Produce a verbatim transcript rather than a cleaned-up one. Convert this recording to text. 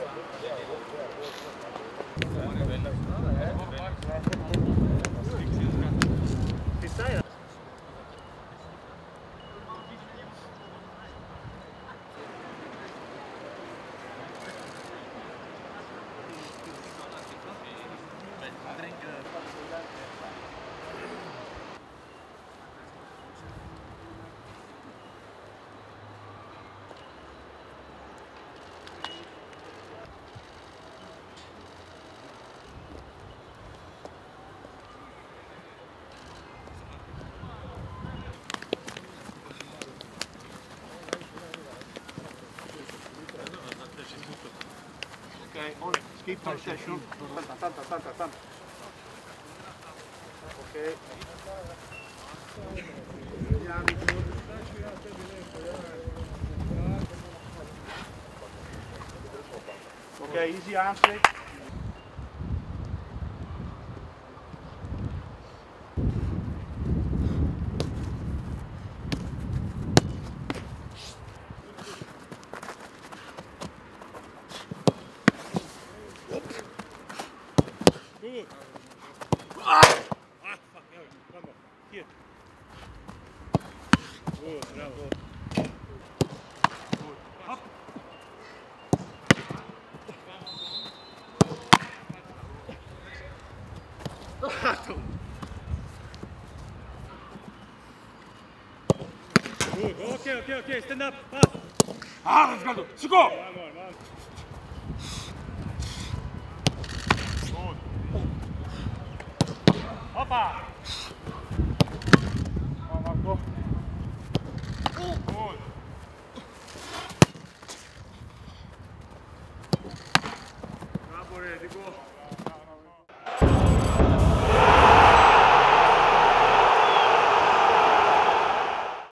Okay, on, keep position. Tanta, tanta, tanta, tanta. Okay. Okay, easy aanspreken. Goed. Ah! Ah, fuck, ja, kom maar. Hier. Goed, bravo. Goed. Hop. Goed, oké, oké, oké, stand up, pass. Ah, let's go. Let's go. One more, one. Hoppa!